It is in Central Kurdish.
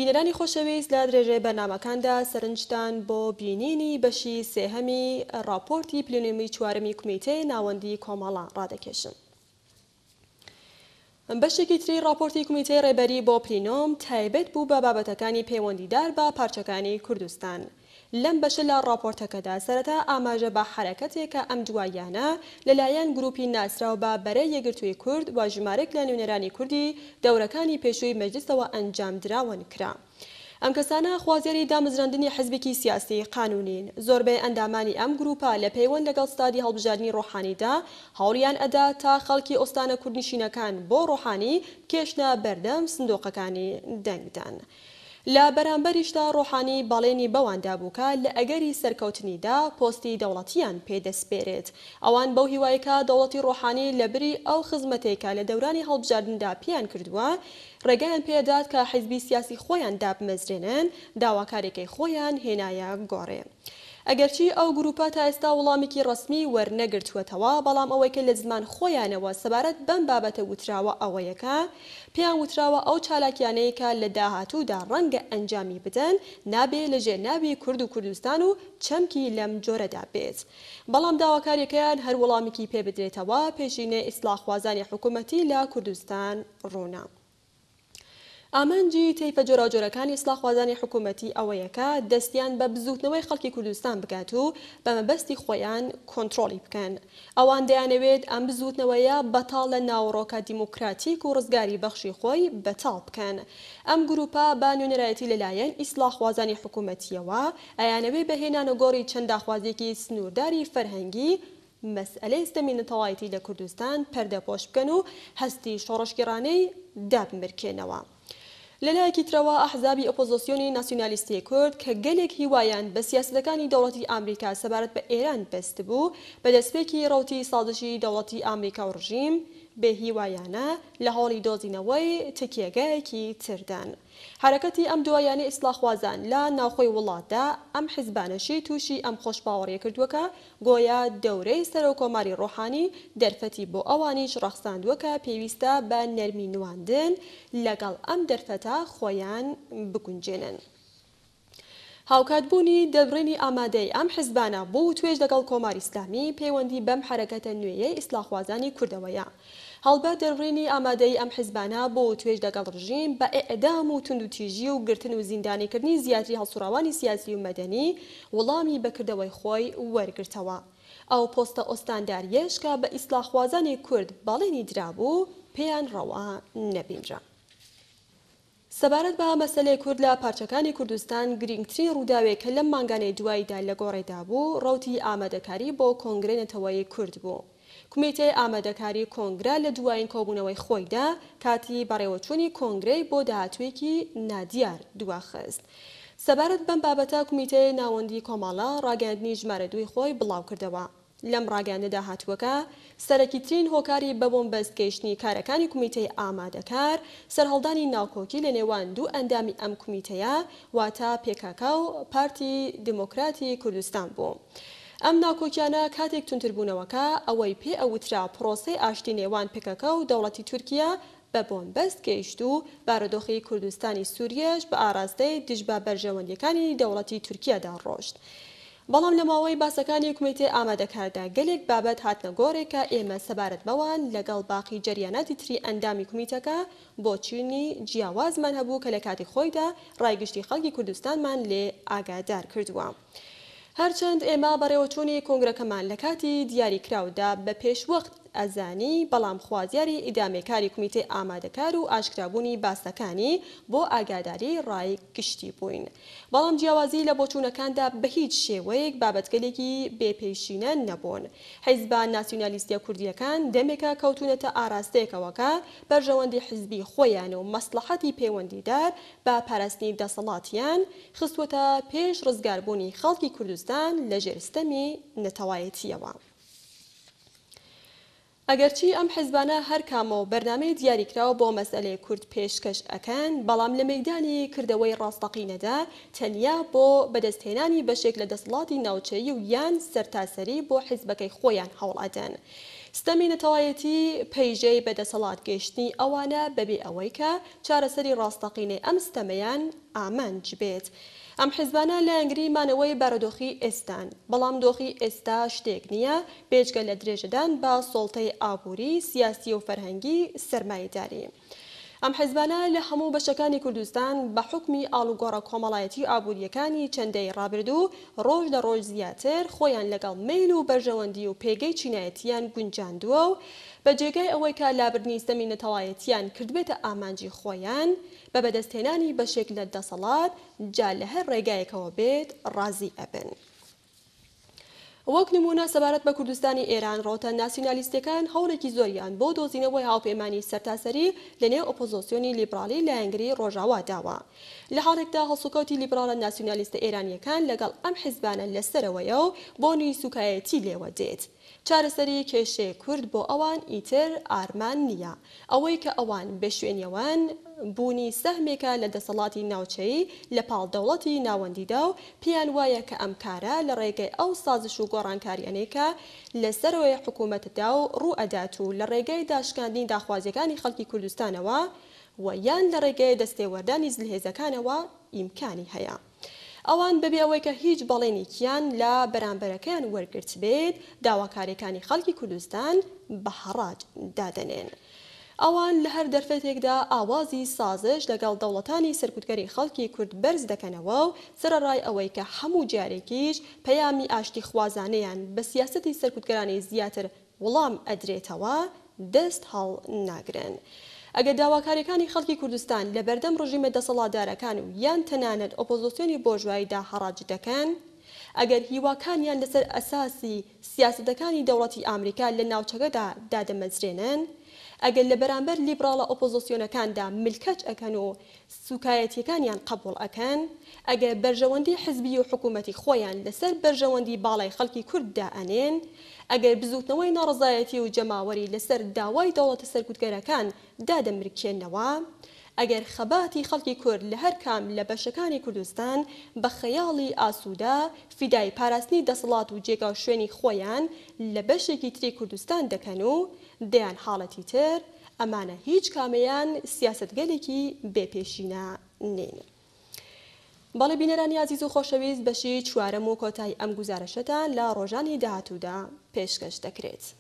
بینەرانی خۆشەویست لە درێژەی بەرنامەکاندا سەرنجتان بۆ بینینی بەشی سێهەمی راپۆرتی پلێنۆمی چوارەمی کومیتەی ناوەندی کۆمەڵە ڕادەکێشن. بەشێکی تری راپۆرتی کومیتەی ڕێبەری بۆ پلینۆم تایبەت بوو بە بابەتەکانی پەیوەندیدار بە پارچەکانی کوردستان. لەم بەشە لە راپۆرتەکەدا سەرەتا ئاماژە بە حرەکەتێکە ئەم دواییانە لەلایەن گروپی ناسراو بە بەرەی یەکگرتووی کورد و ژمارەیەک لە نوێنەرانی کوردی دەورەکانی پێشووی مەجلیسەوە ئەنجام دراون کرا. ئەم کەسانە خوازیاری دامەزراندنی حزبێکی سیاسی قانونین. زۆربەی ئەندامانی ئەم گروپە لە پەیوەند لەگەڵ ستادی هەڵبژاردننی ڕۆحانیدا هەوڵیان ئەدا تا خەڵکی ئۆستانە کوردنشینەکان بۆ ڕۆحانی کێشنە بەردەم سندۆقەکانی دەنگدان. لە بەرامبەریشدا ڕۆحانی باڵێنی بەواندا بووکە لە ئەگەری سەرکەوتنیدا پۆستی دەوڵەتیان پێدەسپێرێت. ئەوان بەو هیوایەکە دەوڵەتی ڕۆحانی لە بری ئەو خزمەتێکە لە دەورانی هەڵبژاردندا پیان کردووە ڕێگەیان پێدات کە حیزبی سیاسی خۆیان دابمەزرێنن داواکارێکی خۆیان هێنایە گۆڕێ. ئەگەرچی ئەو گروپە تا ئێستا وەڵامێکی ڕسمی وەرنەگرتووەتەوە بەڵام ئەوەی کە لە زمان خۆیانەوە سەبارەت بەم بابەتە وتراوە ئەوەیەکە پێیان وتراوە ئەو چالاکیانەیەکە لە داهاتوودا ڕەنگە ئەنجامی بدەن نابێ لە ژێرناوی کورد و کوردستان و چەمکی لەم جۆرەدا بێت. بەڵام داواکاریەکەیان هەر وەڵامێکی پێ بدرێتەوە پێشینە ئیسلاحوازانی حکوومەتی لە کوردستان ڕوونا. ئامانجی تەیفە جۆراوجۆرەکانی ئیسلاحوازانی حکوومەتی ئەوەیەکە دەستیان بە بزوتنەوەی خەڵکی کوردستان بکات و بە مەبەستی خۆیان کۆنتڕۆلی بکەن. ئەوان دەیانەوێت ئەم بزوتنەوەیە بەتاڵ لە ناوەڕۆکە دیموکراتیک و ڕزگاری بەخشی خۆی بەتاڵ بکەن. ئەم گروپە با نوێنەرایەتی لەلایەن ئیسلاحوازانی حکوومەتیەوە ئەیانەوێت بەهێنانە گۆڕی چەند داخوازێکی سنوورداری فەرهەنگی مەسئلەی ستەمینەتەوایەتی لە کوردستان پەردەپۆش بکەن و هەستی شۆڕشگیرانەی دابمرکێنەوە. لەلایەکی ترەوە ئەحزابی ئۆپۆزیسیۆنی ناسیۆنالیستی کورد کە گەلێک هیوایان بە سیاسەتەکانی دەوڵەتی ئامریکا سەبارەت بە ئێران بەست بوو بە دەستپێکی ڕەوتی سازشی دەوڵەتی ئامریکا و ڕژیم بێ هیوایانە لە هەوڵی دۆزینەوەی تکیەگایەکی تردان. حرەکەتی ئەم دوایانە ئیسلاحوازان لە ناوخۆی وڵاتدا ئەم حیزبانەشی تووشی ئەم خۆشباوەڕیە کردووەکە گۆیا دەورەی سەرۆکۆماری ڕۆحانی دەرفەتی بۆ ئەوانیش ڕەخساندووەکە پێویستە بە نەرمی نواندن لەگەڵ ئەم دەرفەتە خۆیان بگونجێنن. هاوکاتبوونی دەبڕینی ئامادەی ئەم حیزبانە بۆ توێژ لەگەڵ کۆماری ئیسلامی پەیوەندی بەم حرەکەتە نوێیەی ئیسلاحوازانی کوردەوەیە. هەڵبەت دەبڕینی ئامادەی ئەم حیزبانە بۆ توێژ لەگەڵ ڕژیم بە ئێعدام و توندوتیژی و گرتن و زیندانیکردنی زیاتری هەڵسوڕاوانی سیاسی و مەدەنی وەڵامی بەکردەوەی خۆی وەرگرتەوە. ئەو پۆستە ئۆستانداریەش کە بە ئیسلاحوازانی کورد باڵێنی درابوو پێیان ڕەوا نەبینرا. سەبارەت بە مەسەلەی کورد لە پارچەکانی کوردستان گرنگترین ڕووداوێک کە لەم مانگانەی دواییدا لە گۆڕێدا بوو ڕەوتی ئامادەکاری بۆ کۆنگرەی نەتەوەیی کورد بوو. کومیتەی ئامادەکاری کۆنگرە لە دوایین کۆبوونەوەی خۆیدا کاتی بەڕێوەچوونی کۆنگرەی بۆ داهاتوویەکی نادیار دواخست. سەبارەت بەم بابەتە کومیتەی ناوەندی کۆمەڵە ڕاگەاندنی ژمارە دوی خۆی بڵاو کردەوە. لەم ڕاگەاندنەدا هاتووەکە سەرەکیترین هۆکاری بە بۆمبەستگەیشتنی کارەکانی کومیتەی ئامادەکار سەرهەڵدانی ناوکۆکی لە نێوان دوو ئەندامی ئەم کومیتەیە واتە پێکاکا و پارتی دموکراتی کوردستان بوو. ئەم ناکۆکیانە کاتێک تونتربوونەوەکە ئەوەی پێ ئەوترا پرۆسەی ئاشتی نێوان پێکەکە و دەوڵەتی تورکیا بە بۆمبەست گەیشت و بارودۆخی کوردستانی سووریەش بە ئاراستەی دژبە بەرژەوەندیەکانی دەوڵەتی تورکیادا ڕۆشت. بەڵام لە ماوەی باسەکانی کومیتەی ئامادەکاردا گەلێک بابەت هاتنە گۆڕێکە ئێمە سەبارەت بەوان لەگەڵ باقی جەریاناتی تری ئەندامی کومیتەکە بۆ چینی جیاوازمان هەبوو کە لە کاتی خۆیدا ڕایگشتی خەڵکی کوردستانمان لێ ئاگادار کردووە. هەرچەند ئێمە بەڕێوەچوونی کۆنگرەکەمان لە کاتی دیاریکراودا بە پێشوەخت ئەزانی بەڵام خوازیاری ئیدامێکاری کومیتەی ئامادەکار و ئاشکرابوونی باسەکانی بۆ ئاگاداری ڕای گشتی بووین. بەڵام جیاوازی لە بۆچوونەکاندا بە هیچ شێوەیەک بابەتگەلێکی بێپێشینە نەبوون. حیزبە ناسیۆنالیستیە کوردیەکان دەمێکە کەوتونەتە ئاراستەیەکەوەکە بەرژەوەندی حیزبی خۆیان و مەسلحەتی پەیوەندیدار بە پاراستنی دەسەڵاتیان خستوەتە پێش ڕزگاربوونی خەڵکی کوردستان لە ژێرستەمی نەتەوایەتیەوە. ئەگەرچی ئەم حیزبانە هەر کامەوە بەرنامەی دیاریکراوە بۆ مەسئلەی کورد پێشکەش ئەکەن بەڵام لە مەیدانی کردەوەی ڕاستەقینەدا تەنیا بۆ بەدەستهێنانی بەشێک لە دەسەڵاتی ناوچەیی و یان سەرتاسەری بۆ حیزبەکەی خۆیان هەوڵ ئەدەن. ستەمی نەتەوایەتی پەیژەی بەدەسەڵات گەیشتنی ئەوانە بەبێ ئەوەی کە چارەسەری ڕاستەقینەی ئەم ستەمەیان ئامانج بێت. ئەم حیزبانە لە ئەنگری مانەوەی بارودۆخی ئێستان، بەڵام دۆخی ئێستا شتێک نییە بێجگە لە درێژەدان بە سۆڵتەی ئابووری، سیاسی و فەرهەنگی سەرمایەداری. ئەم حیزبانە لە هەموو بەشەکانی کوردستان بە حکمی ئاڵوگۆڕە کۆمەڵایەتی ئابوووریەکانی چەندەی ڕابردوو ڕۆژ لە ڕۆژ زیاتر خۆیان لەگەڵ میل و بەرژەوەندی و پێگەی چینایەتیان گونجاندووە و بە جێگای ئەوەی کە لابردنی ستەمی نەتەوایەتیان کردبێتە ئامانجی خۆیان بە بەدەستهێنانی بەشێک لە دەسەڵات جا لە هەر ڕێگایەکەوە بێت ڕازی ئەبن. وەک نمونە سەبارەت بە کوردستانی ئێران ڕۆتە ناسیۆنالیستەکان هەوڵێکی زۆریان بۆ دۆزینەوەی هاوپەیمانی سەرتاسەری لە نێو ئۆپۆزیسیۆنی لیبرالی لە ئەنگری ڕۆژاوا داوە. لە حاڵێکدا هەڵسوکەوتی لیبرالە ناسیۆنالیستە ئێرانیەکان لەگەڵ ئەم حیزبانە لەسەرەوەیە و بۆنی سوکایەتی لێوە دێت. چارەسەری کێشەی کورد بۆ ئەوان ئیتر ئارمان نییە، ئەوەی کە ئەوان بە شوێنیەوان بوونی سەهمێکە لە دەسەڵاتی ناوچەیی لە پاڵدەوڵەتی ناوەندیدا و پێیان وایە کە ئەم کارە لە ڕێگەی ئەو سازش و گۆڕانکاریانەیەکە لەسەرەوەی حکوومەتدا و ڕوئەدات و لە ڕێگەی داشکاندنی داخوازیەکانی خەڵکی کوردستانەوە و یان لە ڕێگەی دەستێوەردانی زلهێزەکانەوە ئیمکانی هەیە. ئەوان بەبێ ئەوەی کە هیچ بەڵێنێکیان لە بەرامبەرەکەیان وەرگرت بێت داواکاریەکانی خەڵکی کوردستان بە هەڕاج دادەنێن. ئەوان لە هەر دەرفەتێکدا ئاوازی سازش لەگەڵ دەوڵەتانی سەرکوتگەری خەڵکی کورد بەرز دەکەنەوە و سەرەڕای ئەوەی کە هەموو جارێکیش پەیامی ئاشتی خوازانەیان بە سیاسەتی سەرکوتگەرانی زیاتر وەڵام ئەدرێتەوە دەست هەڵ ناگرن. ئەگەر داواکاریەکانی خەڵکی کوردستان لە بەردەم ڕژیمە دەسەڵاتدارەکان و یان تەنانەت ئۆپۆزیسیۆنی بۆژواییدا هەڕاج دەکەن، ئەگەر هیواکانیان لەسەر ئەساسی سیاسەتەکانی دەوڵەتی ئامریکا لە ناوچەکەدا دادەمەزرێنن، ئەگەر لە بەرامبەر لیبراڵە ئۆپۆزیسیۆنەکاندا ملکەچ ئەکەن و سوکایەتیەکانیان قبوڵ ئەکەن، ئەگەر بەرژەوەندی حزبی و حکوومەتی خۆیان لەسەر بەرژەوەندی باڵای خەڵکی کورددا ئەنێن، ئەگەر بزوتنەوەی ناڕزایەتی و جەماوەری لەسەر داوای دەوڵەتە سەرکوتگەرەکان دادەمرکێنەوە، ئەگەر خەباتی خەڵکی کورد لە هەر کام لە بەشەکانی کوردستان بە خەیاڵی ئاسوودا فیدای پاراستنی دەسەڵات و جێگا شوێنی خۆیان لە بەشێکی تری کوردستان دەکەن و دەیان حاڵەتی تر، ئەمانە هیچ کامەیان سیاسەتگەلێکی بێپێشینە نین. بەڵێ بینەرانی عزیز و خۆشەویست، بەشی چوارەم و کۆتایی ئەم گوزارەشەتان لە ڕۆژانی داهاتوودا پێشکەش دەکرێت.